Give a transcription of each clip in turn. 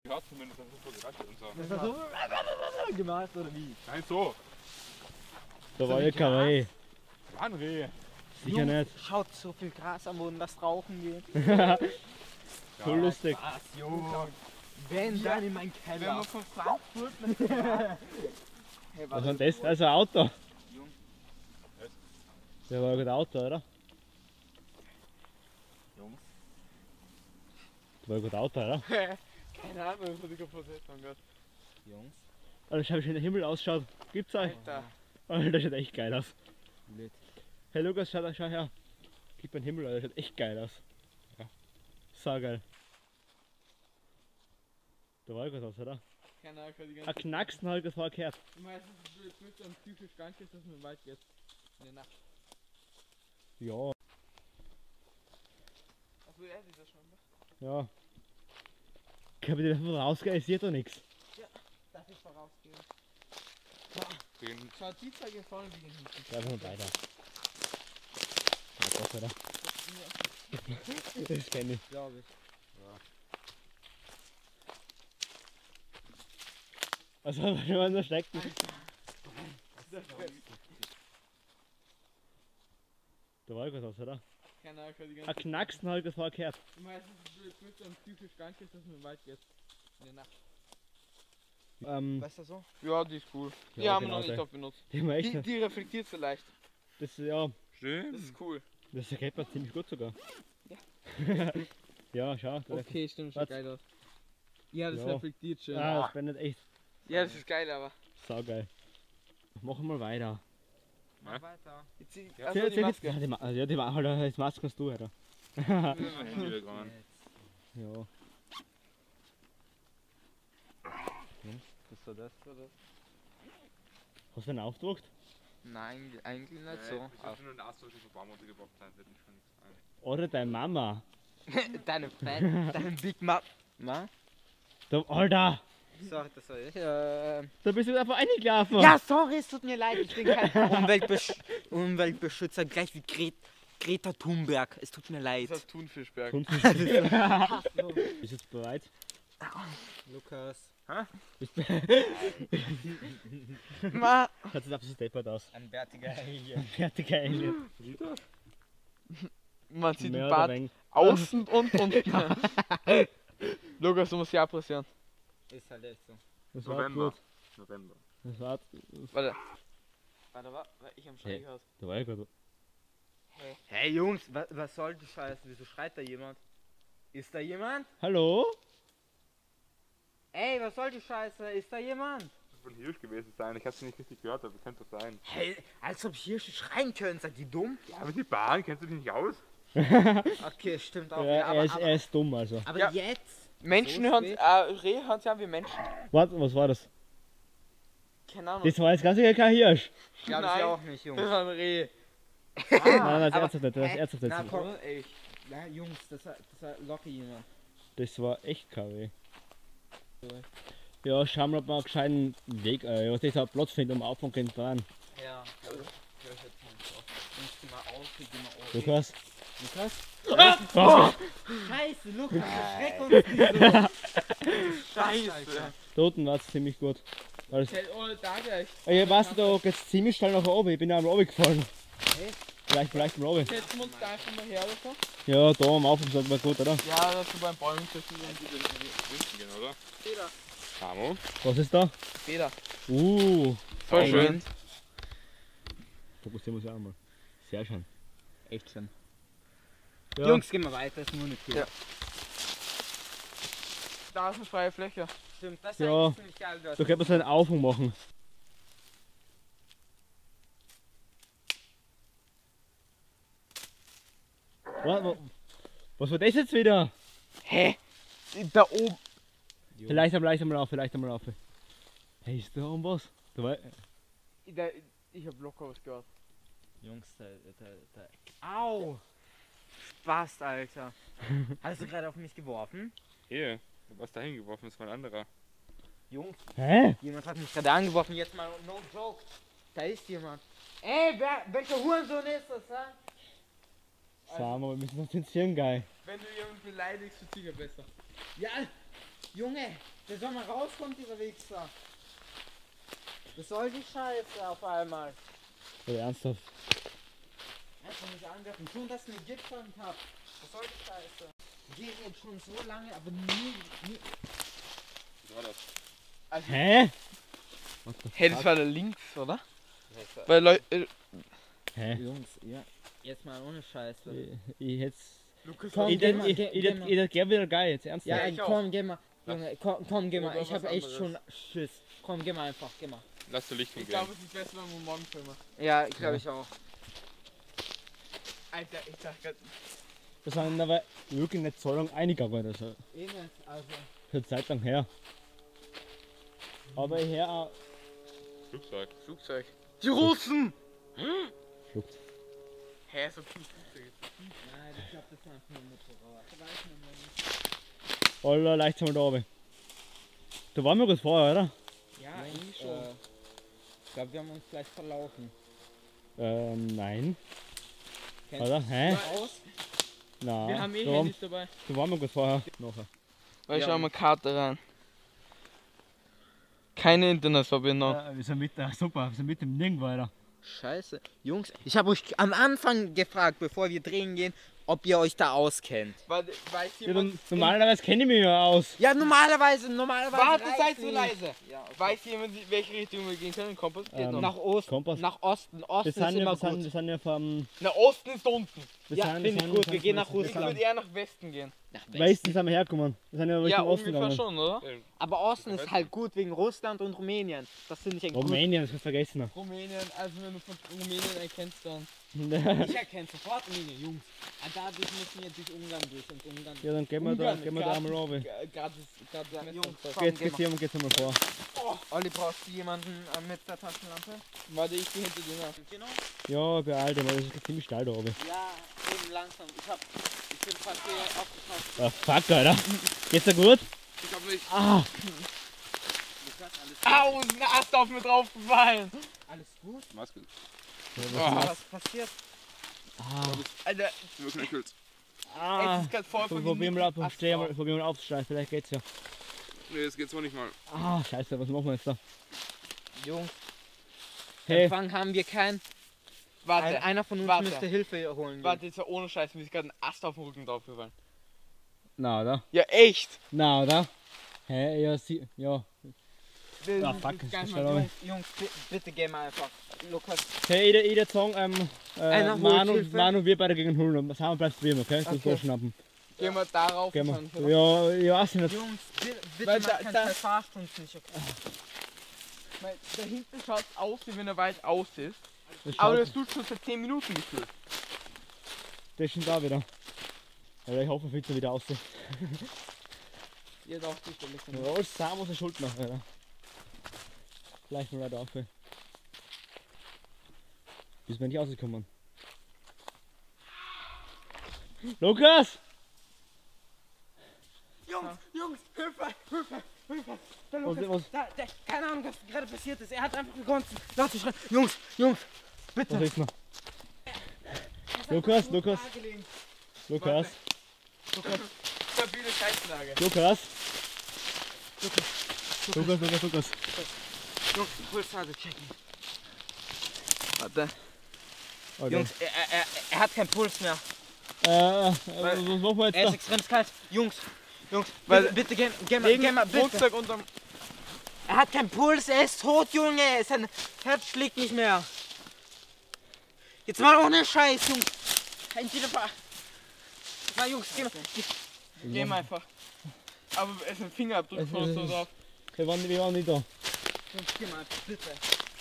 gehört zumindest, das ist so geraschelt und so. Das war so gemacht oder wie? Nein, so. Da war ja kein Reh. Ein Reh. Sicher nicht. Schaut so viel Gras am Boden, lasst rauchen gehen. So lustig. Was, Junge? Wenn dann in meinen Wenn Keller. wir von Frankfurt nach Hey, Was war das? Also ein Auto. Jung. Der war ein gutes Auto, oder? Jungs. Das war ein gutes Auto, oder? Keine Ahnung, was ich kaputt hätte, Gott. Jungs. Alter, schau, wie schön der Himmel ausschaut. Gibt's euch? Alter. Alter, das schaut echt geil aus. Blöd. Hey Lukas, schau her. Gib mir den Himmel, Alter, das schaut echt geil aus. Ja. So geil. Da war irgendwas aus, oder? Keine Ahnung, die Ein ganze Knacksen habe ich das vorher gehört. Meistens ist es dann psychisch krank ist, dass man im Wald geht. In der Nacht. Ja, Achso, er sieht das schon, ne? ja. Ich habe dir einfach rausgehen, ich sehe da nichts. Darf ich vorausgehen? Den Schau, die zwei gehen vorne, die gehen hinten. Ja, einfach mal weiter. Ja, doch, oder? Das kenn ich. Glaube ich. Also, wenn man da steckt. Da war irgendwas aus, oder? Keine Ahnung, die Ein ganze Knacksen habe ich das vorher gehört. Meistens ist es dann psychisch krank ist, dass man im Wald geht. In der Nacht. Weißt du so? Ja, die ist cool. Die Ja, haben wir genau, noch nicht der- oft benutzt. Die haben wir echt Die, noch. die reflektiert so leicht. Das, ja, Das stimmt. ist cool. das erkennt man ziemlich gut sogar. Ja. Ja, schau. da- Okay, stimmt, schaut Was? geil aus. Ja, das Ja. reflektiert schön. Ah, das blendet echt Ja, das ist geil, aber. saugeil. Machen wir weiter. Mach weiter. Jetzt zieh, Ja, also die Maske. Ja, die Maske kannst du, Alter. Handy wegräumen. Ja. Was war das? Hast du einen aufgedruckt? Nein, eigentlich nicht Ich so. hab schon einen Austausch von Baum runtergebracht, da fällt mir schon nichts ein. Oder deine Mama? Deine Fan, dein Big Map. Na? Da, Alter! Sorry, das war ich. Da bist du einfach reingelaufen! Ja, sorry, es tut mir leid. Ich bin kein Umweltbeschützer, gleich wie Greta Thunberg. Es tut mir leid. Das ist Thunfischberg. Bist du jetzt bereit? Lukas. Bist du Ma. Schaut jetzt absolut deppert aus. Ein bärtiger Alien. Fertiger Alien. Man sieht Mehr den oder Bart weniger. außen und unten. Lukas, du musst ja pressieren. Ist halt echt so. Das war November. gut. November. Das war. Warte. Warte, ich am Hey. Schräg aus. Da war ja gut. Hey Jungs, was soll die Scheiße? Wieso schreit da jemand? Ist da jemand? Hallo? Ey, was soll die Scheiße? Ist da jemand? Das wird ein Hirsch gewesen sein, ich hab's nicht richtig gehört, aber könnte das sein. Hey, als ob Hirsche schreien können, seid ihr dumm? Ja, aber die Bahn, kennst du dich nicht aus? Okay, stimmt auch. Ja, wieder, er ist dumm also. aber Ja. jetzt? Menschen So hören, spät? Rehe hören sich an wie Menschen. Warte, was war das? Keine Ahnung. Das war jetzt ganz sicher kein Hirsch. Glaube ich Nein. auch nicht, Jungs. Das war ein Reh. Nein, das aber- ernsthaft nicht. Das hä? ernsthaft Na nicht. komm, ey. Ja, Jungs, das war locker jemand. Das war echt KW. Ja, schauen wir, ob wir einen gescheiten Weg, was ist ein Platz finden, um auf und gehen dran. Ja. Hör ich jetzt nicht auf. Jungs, geh mal auf, geh mal auf. Lukas? Lukas? Was? Scheiße, Lukas, erschreck uns nicht so. Scheiße. Da unten war es ziemlich gut. Alles. Oh, da gleich. Ey, weißt du, da geht's ziemlich schnell nach oben. Ich bin ja am Oben gefallen. Echt? Vielleicht mal oben. Setzen wir uns da einfach mal her oder so? Ja, da am Aufgang sagt man gut, oder? Ja, das ist beim Bäumen setzen wir Die günstigen, oder? Feder. Camo. Was ist da? Feder. Moment. Voll schön. Fokussieren wir uns ja einmal. Sehr schön. Echt schön. Ja. Jungs, gehen wir weiter, ist nur eine Tür. Ja. Da ist eine freie Fläche. Stimmt, das ist Ja. eigentlich ziemlich geil. Da könnte man so einen Aufhang machen. Was war das jetzt wieder? Hä? Da oben. Vielleicht einmal auf, Hey, ist da oben was? Da war, Ich hab locker was gehört. Jungs, Au! Spaß, Alter. Hast du gerade auf mich geworfen? Hier, du hast da hingeworfen, das war ein anderer. Jungs, hä? jemand hat mich gerade angeworfen, jetzt mal no joke. Da ist jemand. Ey, welcher Hurensohn ist das, ha? Sagen wir, wir müssen uns zensieren, geil. Wenn du jemanden beleidigst, ist es sicher besser. Ja, Junge, der soll mal rauskommen, dieser Wichser. Das soll die Scheiße auf einmal. Oder ernsthaft? Einfach nicht angreifen. Schon, dass ich eine Giftwand hab. Was soll die Scheiße? Geht jetzt schon so lange, aber nie. Was war das? Hä? Hey, das war der links, oder? Weil Leute. Hä? Jungs, ja. Jetzt mal ohne Scheiße. Ich hätt's. Lukas, Komm, Ich geh mal, geh hätte gern wieder geil, jetzt ernsthaft. Ja, ich auch. komm, geh mal. Junge, komm, geh mal. Oder Ich hab was echt anderes. schon Schiss. Komm, geh mal einfach, geh mal. Lass du Licht ich gehen. glaube, es ist besser, wenn wir morgen filmen. Ja, glaube ich auch. Alter, ich sag grad. Wir sind aber wirklich nicht so lange eingegangen, also Eh nicht, also. für eine Zeit lang her. Aber ich höre auch. Flugzeug. Flugzeug. Die Russen! Schluckt. Hä, so viel Flugzeug. Nein, ich glaube, das ist einfach nur ein Motorrad. Ich weiß nicht. Alter, leicht sind wir da oben. Da waren wir kurz vorher, oder? Ja, eigentlich schon. Ich glaube, wir haben uns gleich verlaufen. Nein. Kennst Oder? Hä? Aus? Nein. Wir haben eh da, Handys dabei. da waren wir kurz vorher. Nachher. Weil Ja. schau mal Karte rein. Keine Internetverbindung. Ja, wir sind mit, super, wir sind mit dem Nirgendwo, Alter. Scheiße. Jungs, ich habe euch am Anfang gefragt, bevor wir drehen gehen, ob ihr euch da auskennt. Weiß Ja, jemand. normalerweise kenne ich mich ja aus. Ja, normalerweise Warte, reicht's seid so nicht. leise. Ja, okay. Weiß jemand, welche Richtung wir gehen können? Kompass geht noch. Nach Osten, Kompass. nach Osten. Wir Osten ist sind, ja, immer wir, sind, gut. wir sind ja vom. Na, Osten ist unten. Wir Ja, sind, finde ich sind- gut, sind- wir gehen nach Ich Russland. würde eher nach Westen gehen. Nach Westen sind wir hergekommen. Wir sind ja Richtung Ja, Osten ungefähr gegangen. schon, oder? Aber Osten ist halt gut wegen Russland und Rumänien. Das finde ich ein gut. Rumänien, das kannst du vergessen. Rumänien, also wenn du von Rumänien erkennst, dann. Ich erkenne sofort Rumänien, Jungs. Aber dadurch müssen wir durch Ungarn durch und Ungarn. Ja, dann gehen wir da einmal runter. Gratis, Ja, Jungs, Messer. komm, Geht's geh mal. hier und geht's einmal vor. Olli, brauchst du jemanden mit der Taschenlampe? Warte, ich geh hinter dir nach. Genau. Ja, beeilt, aber das ist ziemlich steil da oben. Ja, eben langsam. Ich bin fast hier aufgetaucht. Ah, fuck, Alter. Geht's dir gut? Ich hab nicht. Ah, Au, ein Ast auf mir draufgefallen. Alles gut? Maske. Was passiert? Alter, Überknöchelt. es ah. ist grad voll von Probieren wir Ast mal aufzusteigen, vielleicht geht's ja. Nee, das geht so nicht mal. Ah, scheiße, was machen wir jetzt da? Jungs, Hey, Empfang haben wir keinen. Warte, Einer von uns warte. müsste Hilfe holen. gehen. warte, jetzt mal ohne Scheiß, mir ist gerade ein Ast auf den Rücken draufgefallen. na, oder? Ja, echt. Na, oder? Hä, ja, ja. Das Ah, ist fuck, jetzt gar das nicht ist mal schon so. Jungs, bitte gehen wir einfach. Lukas, Hey, ich würde sagen, Einer holt Manu, Hilfe. Manu, wir beide gegen Hullen. Das haben wir bleibt drüben, okay? Du Okay. so schnappen. Gehen wir darauf. Gehen wahrscheinlich, wir. oder? Ja, ich weiß nicht. Jungs, bitte Weil mach keine da- verarscht uns nicht, okay? Weil da hinten schaut aus, wie wenn er weit aus ist. Das Aber schaut, das tut schon seit 10 Minuten gefühlt. der ist schon da wieder. Aber ich hoffe, er fliegt wieder aus. Ihr doch sicherlich. Ja, alles zusammen aus der Schuld machen, Alter. Gleich mal weiter auf. Bis wir nicht rausgekommen. Lukas! Jungs, Hilfe! Der Was, Lukas, was, keine Ahnung, was gerade passiert ist. Er hat einfach begonnen laut zu schreien. Jungs, bitte. was ist noch? Er ist Lukas, einfach nur Lukas. da gelegen. Lukas! Stabile Scheißlage. Lukas! Lukas! Jungs, Pulsrate checken. Warte. Okay. Jungs, er hat keinen Puls mehr. was machen wir Er ist jetzt da? extrem kalt. Jungs, Weil- bitte geh Wegen mal, bitte. Rucksack unterm. Er hat keinen Puls, er ist tot, Junge. Sein Herz schlägt nicht mehr. Jetzt mal ohne Scheiß, Jungs. Entweder mal, Jungs, Geh mal einfach. Aber es ist ein Fingerabdruck von uns so drauf. Wir waren nicht da. Jungs, geh mal, bitte.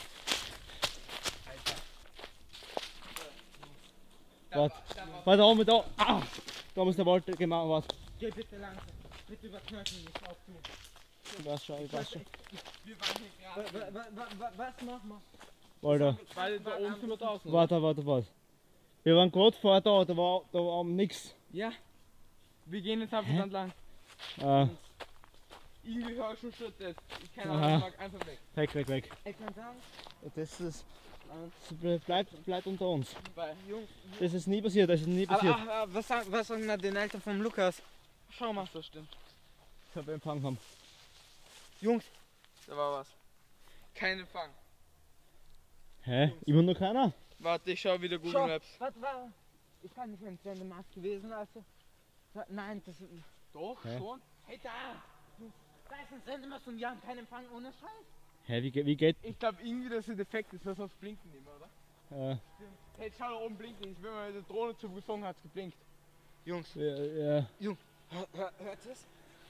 Warte, da oben, da. Ah, da muss der Wald gemacht werden. Geh bitte langsam. Bitte überknöcheln nicht auf du. Ich weiß schon. Wir waren hier gerade. Was mach mal? Walter, Weil da oben sind wir draußen. warte. Wir waren gerade vorher da war nix. Ja. Wir gehen jetzt einfach entlang. Irgendwie höre ich schon Schritte. Ich keine Aha. Ahnung, mag einfach weg. Weg. Ich kann sagen, Das ist. Bleibt unter uns. Weil, Jungs, Das ist nie passiert, aber was sagen wir den Eltern vom Lukas? schau mal, so stimmt. ob wir Empfang haben. Jungs, Da war was. Kein Empfang. Hä? Immer noch keiner? Warte, ich schau wieder Google schau, Maps. was war? Ich kann nicht ein Sendemaß gewesen, also. Nein, das ist. Doch, Hä? schon. Hey, da! Da ist ein Sendemaß und wir haben keinen Empfang ohne Scheiß. Hä, wie geht? Ich glaube irgendwie, dass es defekt ist, dass wir aufs Blinken nehmen, oder? Hey, jetzt schau da oben blinkt nicht. Wenn man mit der Drohne zu geflogen hat, es geblinkt. Jungs, Ja, hört es?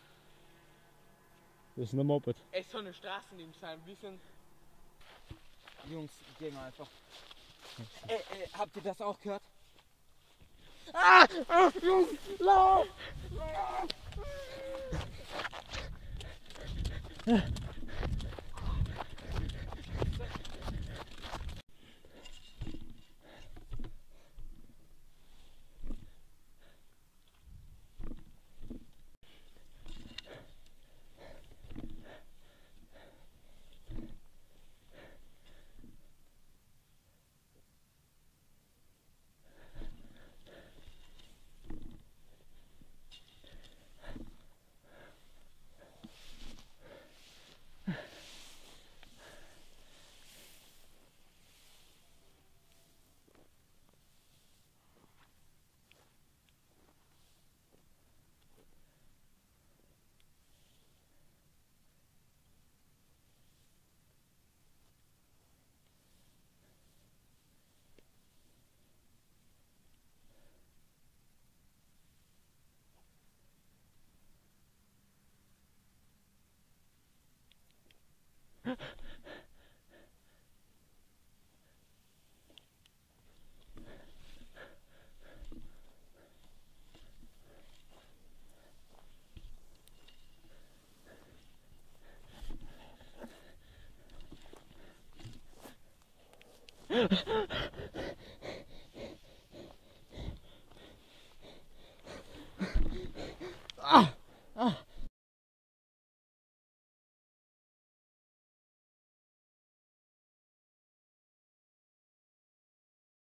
das ist ein Moped. Es soll eine Straße neben sein, ein bisschen. Jungs, gehen wir einfach. Habt ihr das auch gehört? Ah! Jungs, lauf!